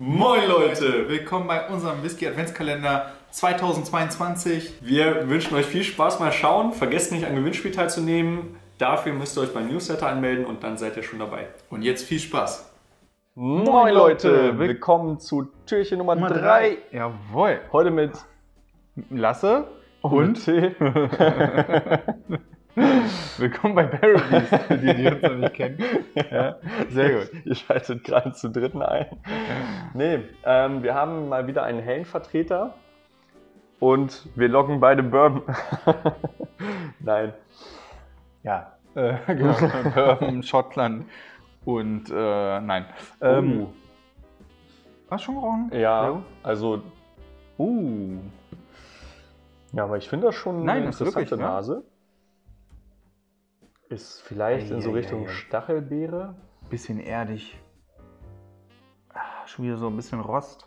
Moin Leute, willkommen bei unserem Whisky Adventskalender 2022. Wir wünschen euch viel Spaß, mal schauen. Vergesst nicht an Gewinnspiel teilzunehmen. Dafür müsst ihr euch beim Newsletter anmelden und dann seid ihr schon dabei. Und jetzt viel Spaß. Moin Leute, willkommen zu Türchen Nummer 3. Jawohl. Heute mit Lasse und Tee. Willkommen bei Barrowbees, für die uns noch nicht kennen. Ja, sehr gut. Ihr schaltet gerade zum dritten ein. Nee, wir haben mal wieder einen hellen Vertreter und wir loggen beide Bourbon. Nein. Ja, genau. Bourbon, Schottland und nein. Hast du schon gerochen? Ja, also. Ja, aber ich finde das schon Nein, eine das ist wirklich, interessante ne? Nase. Ist vielleicht in so Richtung Stachelbeere. Bisschen erdig. Schon wieder so ein bisschen Rost.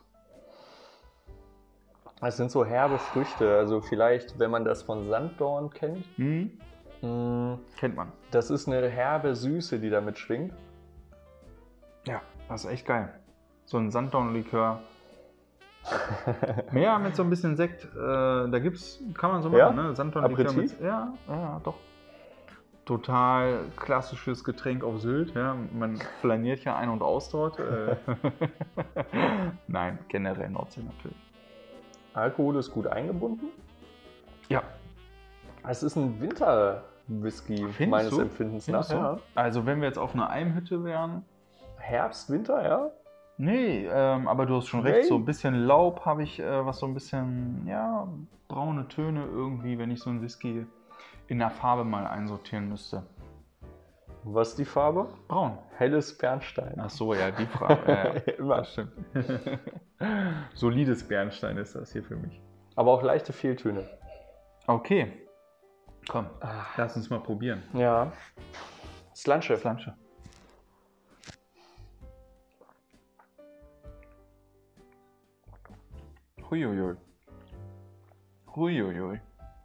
Es sind so herbe Früchte. Also vielleicht, wenn man das von Sanddorn kennt. Kennt man. Das ist eine herbe Süße, die da mitschwingt. Ja, das ist echt geil. So ein Sanddornlikör. Ja, mit so ein bisschen Sekt. Kann man so machen, Ja? ne? Sanddornlikör Aperitif? mit. Ja, doch. Total klassisches Getränk auf Sylt. Ja. Man flaniert ja ein und aus dort. Nein, generell Nordsee natürlich. Alkohol ist gut eingebunden. Ja. Es ist ein Winter-Whisky meines Empfindens nach. Ja. Also wenn wir jetzt auf einer Almhütte wären. Herbst, Winter, ja? Nee, aber du hast schon recht. So ein bisschen Laub habe ich, was so ein bisschen, ja, braune Töne irgendwie, wenn ich so einen Whisky in der Farbe mal einsortieren müsste. Was ist die Farbe? Braun. Helles Bernstein. Ach so, ja, die Farbe. Ja, Immer. das stimmt. Solides Bernstein ist das hier für mich. Aber auch leichte Fehltöne. Okay. Komm, lass uns mal probieren. Ja. Slanche. Flansche. Huiuiui. Huiuiui.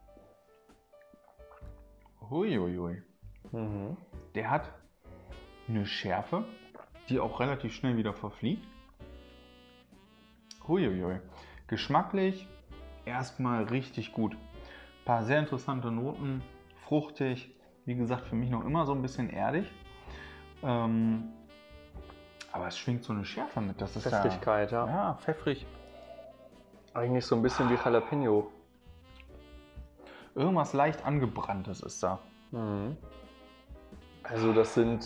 Huiuiui. Der hat eine Schärfe, die auch relativ schnell wieder verfliegt. Huiuiui. Geschmacklich erstmal richtig gut. Ein paar sehr interessante Noten, fruchtig. Wie gesagt, für mich noch immer so ein bisschen erdig. Aber es schwingt so eine Schärfe mit. Das ist Pfeffrigkeit, ja. Ja, pfeffrig. Eigentlich so ein bisschen wie Jalapeno. Irgendwas leicht angebranntes ist da. Also das sind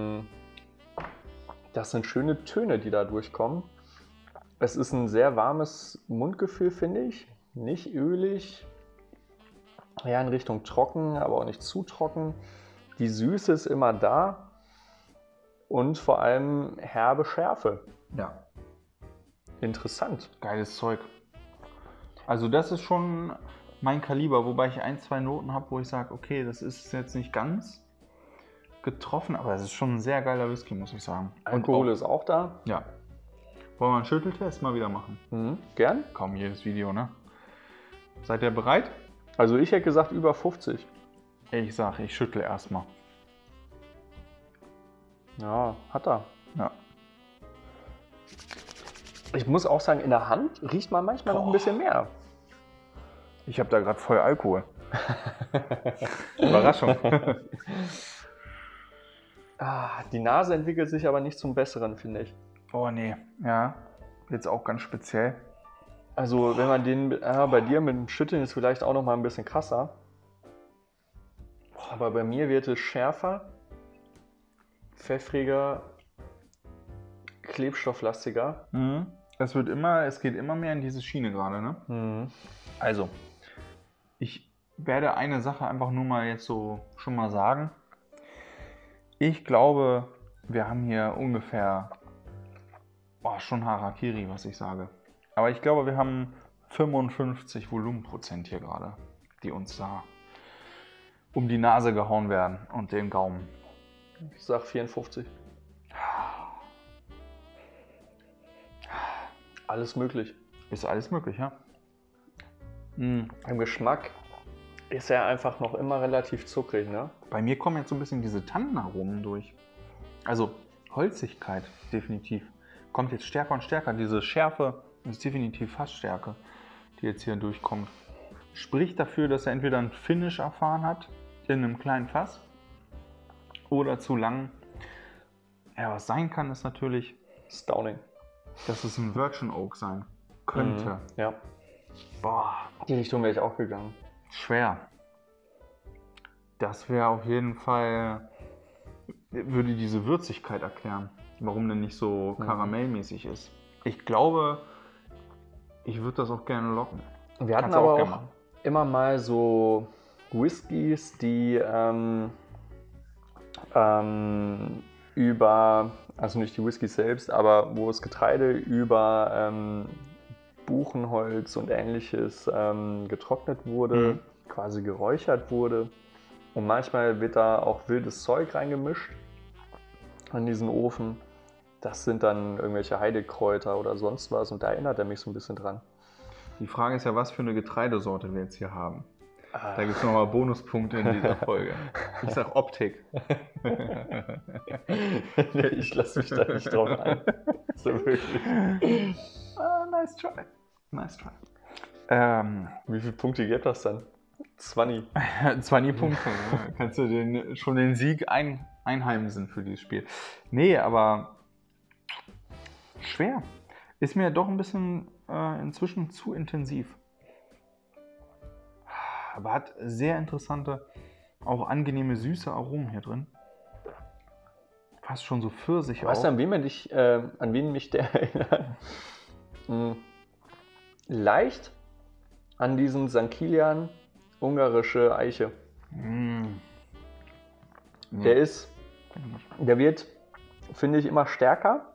schöne Töne, die da durchkommen. Es ist ein sehr warmes Mundgefühl, finde ich. Nicht ölig. Ja, in Richtung trocken, aber auch nicht zu trocken. Die Süße ist immer da. Und vor allem herbe Schärfe. Ja. Interessant. Geiles Zeug. Also das ist schon mein Kaliber, wobei ich ein, zwei Noten habe, wo ich sage, okay, das ist jetzt nicht ganz getroffen, aber es ist schon ein sehr geiler Whisky, muss ich sagen. Alkohol ist auch da. Ja. Wollen wir einen Schütteltest mal wieder machen? Gern. Kaum jedes Video, ne? Seid ihr bereit? Also ich hätte gesagt über 50. Ich sage, ich schüttle erstmal. Ja, hat er. Ja. Ich muss auch sagen, in der Hand riecht man manchmal noch ein bisschen mehr. Ich habe da gerade voll Alkohol. Überraschung. Die Nase entwickelt sich aber nicht zum Besseren, finde ich. Oh nee, ja. Jetzt auch ganz speziell. Also wenn man den bei dir mit dem Schütteln ist vielleicht auch noch mal ein bisschen krasser. Aber bei mir wird es schärfer, pfeffriger, klebstofflastiger. Es geht immer mehr in diese Schiene gerade, ne? Also, ich werde eine Sache einfach nur mal jetzt so schon mal sagen. Ich glaube, wir haben hier ungefähr schon Harakiri, was ich sage. Aber ich glaube, wir haben 55 Volumenprozent hier gerade, die uns da um die Nase gehauen werden und den Gaumen. Ich sag 54. Alles möglich. Ist alles möglich, ja? Im Geschmack ist er einfach noch immer relativ zuckrig, ne? Bei mir kommen jetzt so ein bisschen diese Tannenaromen durch. Also Holzigkeit, definitiv. kommt jetzt stärker und stärker. Diese Schärfe ist definitiv Fassstärke, die jetzt hier durchkommt. Spricht dafür, dass er entweder ein Finish erfahren hat in einem kleinen Fass oder zu lang. Ja, was sein kann, ist natürlich Stauning. Dass es ein Virgin Oak sein könnte. Ja. Boah, Die Richtung wäre ich auch gegangen. schwer. Das wäre auf jeden Fall, würde diese Würzigkeit erklären, warum der nicht so karamellmäßig ist. Ich glaube, ich würde das auch gerne locken. Wir hatten Kannst du aber gerne auch machen. immer mal so Whiskys, die über, also nicht die Whiskys selbst, aber wo das Getreide über Buchenholz und ähnliches getrocknet wurde, quasi geräuchert wurde. Und manchmal wird da auch wildes Zeug reingemischt an diesen Ofen. Das sind dann irgendwelche Heidekräuter oder sonst was und da erinnert er mich so ein bisschen dran. Die Frage ist ja, was für eine Getreidesorte wir jetzt hier haben. Da gibt es nochmal Bonuspunkte in dieser Folge. Ich sag Optik. Ich lasse mich da nicht drauf ein. So wirklich. Nice try. Nice try. Wie viele Punkte gibt das dann? 20. 20 Punkte. Kannst du schon den Sieg einheimsen für dieses Spiel. Nee, aber schwer. Ist mir doch ein bisschen inzwischen zu intensiv. Aber hat sehr interessante, auch angenehme, süße Aromen hier drin. Fast schon so Pfirsich auch. Weißt du, an wen mich der erinnert? Leicht an diesen St. Kilian ungarische Eiche. Nee. Der wird, finde ich, immer stärker.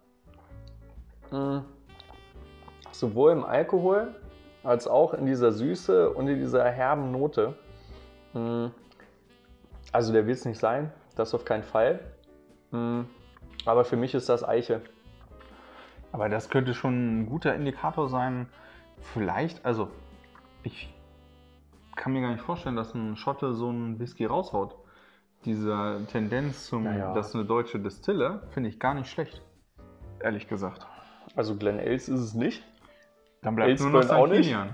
Sowohl im Alkohol als auch in dieser Süße und in dieser herben Note. Also der wird es nicht sein, das auf keinen Fall. Aber für mich ist das Eiche. Aber das könnte schon ein guter Indikator sein. Vielleicht, also ich kann mir gar nicht vorstellen, dass ein Schotte so einen Whisky raushaut. Diese Tendenz das ist eine deutsche Distille, finde ich gar nicht schlecht. Ehrlich gesagt. Also Glen Ales ist es nicht. Dann bleibt nur noch auch St. nicht. Kilian.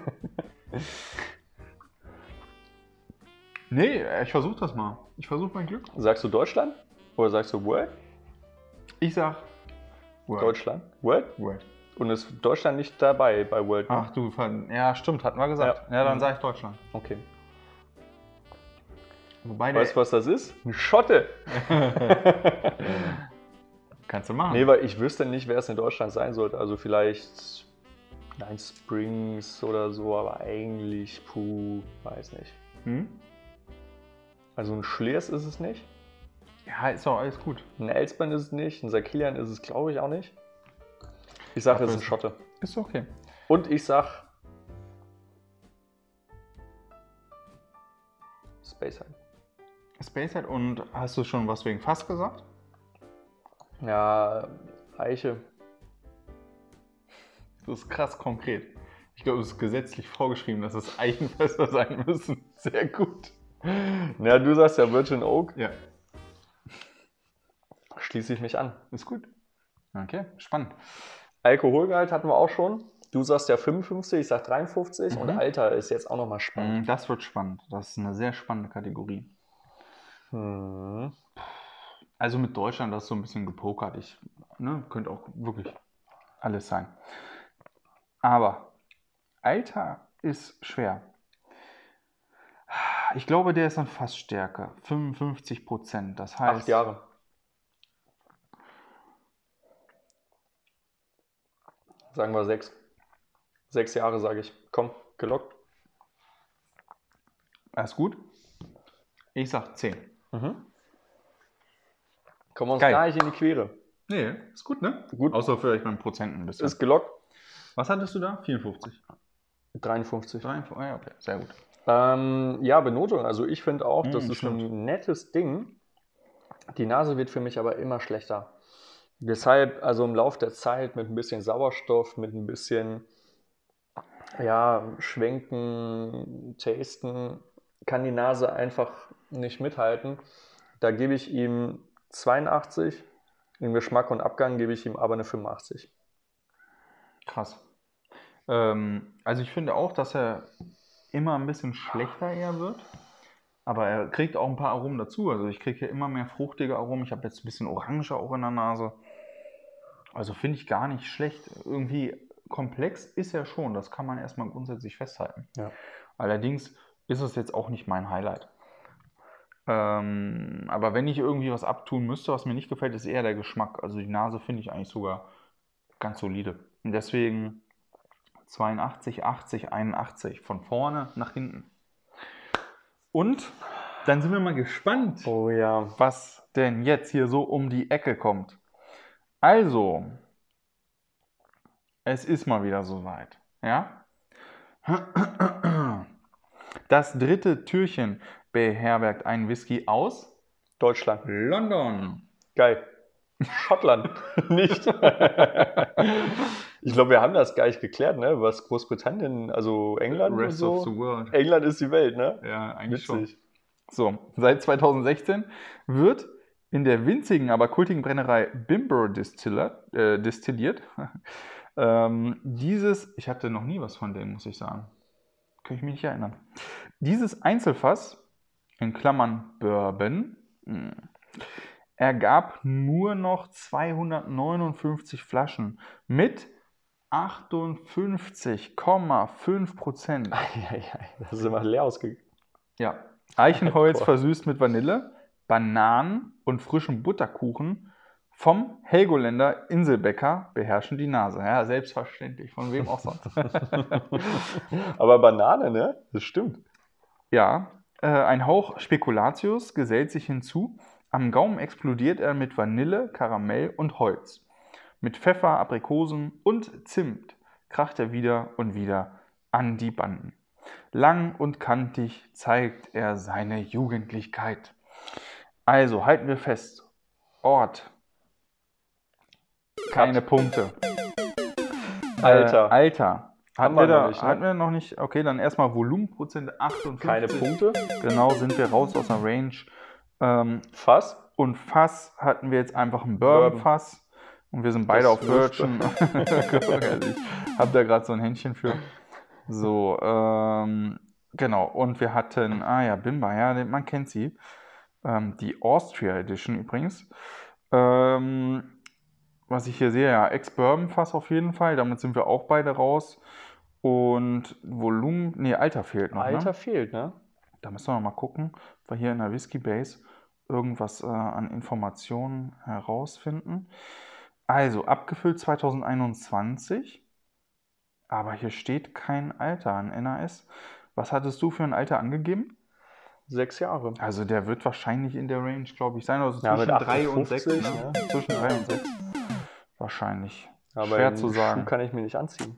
Nee, ich versuche das mal. Ich versuche mein Glück. Sagst du Deutschland? Oder sagst du World? Ich sag World. Deutschland. World? World. Und ist Deutschland nicht dabei bei World? Ach du, ja stimmt, hatten wir gesagt. Ja, dann sage ich Deutschland. Okay. Wobei Weißt du, was das ist? Ein Schotte. Kannst du machen. Nee, weil ich wüsste nicht, wer es in Deutschland sein sollte. Also vielleicht Nine Springs oder so, aber eigentlich, weiß nicht. Also ein Schliers ist es nicht. Ja, ist doch alles gut. Ein Elsbern ist es nicht. Ein St. Kilian ist es, glaube ich, auch nicht. Ich sage, es ist ein Schotte. Ist okay. Und ich sag Speyside. Speyside, und hast du schon was wegen Fass gesagt? Ja, Eiche. Das ist krass konkret. Ich glaube, es ist gesetzlich vorgeschrieben, dass es Eichenfässer sein müssen. Sehr gut. Ja, du sagst ja Virgin Oak. Ja. Schließe ich mich an. Ist gut. Okay, spannend. Alkoholgehalt hatten wir auch schon. Du sagst ja 55, ich sag 53 und Alter ist jetzt auch nochmal spannend. Das wird spannend. Das ist eine sehr spannende Kategorie. Also mit Deutschland, das ist so ein bisschen gepokert. Könnte auch wirklich alles sein. Aber Alter ist schwer. Ich glaube, der ist an Fassstärke. 55%. Das heißt. 8 Jahre. Sagen wir 6. 6 Jahre, sage ich. Komm, gelockt. Alles gut. Ich sag 10. Kommen wir uns Geil. gar nicht in die Quere. Nee, ist gut, ne? Gut. Außer vielleicht beim Prozenten ein bisschen. Ist gelockt. Was hattest du da? 54. 53. 53. Ja, okay, sehr gut. Ja, Benotung. Also ich finde auch, das ist stimmt. ein nettes Ding. Die Nase wird für mich aber immer schlechter. Deshalb, also im Laufe der Zeit mit ein bisschen Sauerstoff, mit ein bisschen Schwenken, Tasten, kann die Nase einfach nicht mithalten. Da gebe ich ihm 82 Im Geschmack und Abgang gebe ich ihm aber eine 85. Krass. Also ich finde auch, dass er immer ein bisschen schlechter eher wird. Aber er kriegt auch ein paar Aromen dazu. Also ich kriege hier immer mehr fruchtige Aromen. Ich habe jetzt ein bisschen Orange auch in der Nase. Also finde ich gar nicht schlecht. Irgendwie komplex ist er schon. Das kann man erstmal grundsätzlich festhalten. Ja. Allerdings ist es jetzt auch nicht mein Highlight. Aber wenn ich irgendwie was abtun müsste, was mir nicht gefällt, ist eher der Geschmack. Also die Nase finde ich eigentlich sogar ganz solide. Und deswegen 82, 80, 81. Von vorne nach hinten. Und dann sind wir mal gespannt, Oh ja. was denn jetzt hier so um die Ecke kommt. Also, es ist mal wieder soweit. Ja? Das dritte Türchen beherbergt einen Whisky aus Deutschland. London. Geil. Schottland. Nicht. Ich glaube, wir haben das gar nicht geklärt, ne? Was Großbritannien, also England Rest und so. of the world. England ist die Welt, ne? Ja, eigentlich Witzig. schon. So, seit 2016 wird in der winzigen, aber kultigen Brennerei Bimber destilliert. Ich hatte noch nie was von denen, muss ich sagen. Kann ich mich nicht erinnern. Dieses Einzelfass, in Klammern Bourbon, ergab nur noch 259 Flaschen mit 58,5%. Das ist immer leer ausgegangen. Ja, Eichenholz versüßt mit Vanille, Bananen und frischem Butterkuchen vom Helgoländer Inselbäcker beherrschen die Nase. Ja, selbstverständlich. Von wem auch sonst. Aber Banane, ne? Das stimmt. Ja, ein Hauch Spekulatius gesellt sich hinzu. Am Gaumen explodiert er mit Vanille, Karamell und Holz. Mit Pfeffer, Aprikosen und Zimt kracht er wieder und wieder an die Banden. Lang und kantig zeigt er seine Jugendlichkeit. Also halten wir fest. Ort. Keine Punkte. Alter. Alter. Haben wir noch nicht, ne? Hatten wir noch nicht. Okay, dann erstmal Volumenprozent 58. Keine Punkte. Genau, sind wir raus aus der Range. Fass. Und Fass hatten wir jetzt einfach ein Bourbon-Fass. Und wir sind beide Das auf Virgin. Ich habe da gerade so ein Händchen für. So, genau. Und wir hatten, Bimber, ja, man kennt sie. Die Austria Edition übrigens. Was ich hier sehe, ja, Ex-Bourbon-Fass auf jeden Fall. Damit sind wir auch beide raus. Und Alter fehlt noch. Alter ne? fehlt, ne? Da müssen wir noch mal gucken, ob wir hier in der Whisky Base irgendwas an Informationen herausfinden. Also, abgefüllt 2021. Aber hier steht kein Alter an NAS. Was hattest du für ein Alter angegeben? 6 Jahre. Also der wird wahrscheinlich in der Range, glaube ich, sein. Also Ja, zwischen mit 3 und 58, 6. Ne? Zwischen 3 und 6. Wahrscheinlich. Aber schwer zu sagen. Schuh kann ich mir nicht anziehen.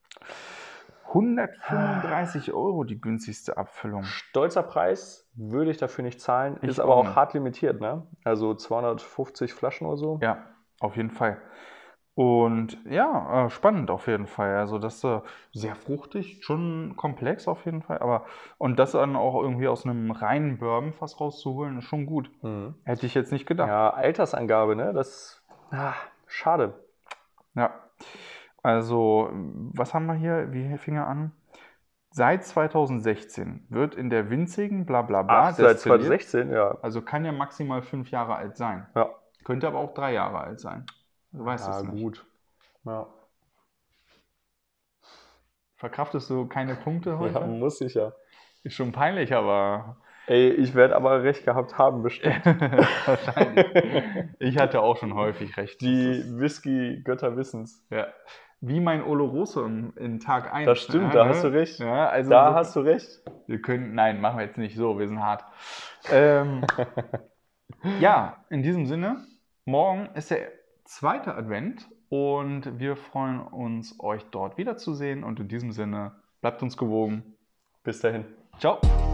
135 € die günstigste Abfüllung. Stolzer Preis, würde ich dafür nicht zahlen. Ich ist aber auch auch nicht. hart limitiert, ne? Also 250 Flaschen oder so. Ja, auf jeden Fall. Und ja, spannend auf jeden Fall. Also das sehr fruchtig, schon komplex auf jeden Fall. Aber und das dann auch irgendwie aus einem reinen Bourbon-Fass rauszuholen, ist schon gut. Mhm. Hätte ich jetzt nicht gedacht. Ja, Altersangabe, ne? Das schade. Ja. Also, was haben wir hier? Wie fing er an? Seit 2016 wird in der winzigen Blablabla Ach, seit destilliert. 2016, ja. Also kann ja maximal 5 Jahre alt sein. Ja. Könnte aber auch 3 Jahre alt sein. Du weißt Ja, es nicht. gut. Ja. Verkraftest du keine Punkte heute? Ja, muss ich ja. Ist schon peinlich, aber Ey, ich werde aber recht gehabt haben, bestimmt. wahrscheinlich. Ich hatte auch schon häufig recht. Die Whisky-Götter wissen's. Ja. Wie mein Oloroso in Tag 1. Das stimmt, da hast du recht. Ja, also Da hast du recht. wir können, nein, machen wir jetzt nicht so, wir sind hart. Ja, in diesem Sinne, morgen ist der zweite Advent und wir freuen uns, euch dort wiederzusehen. Und in diesem Sinne, bleibt uns gewogen. Bis dahin. Ciao.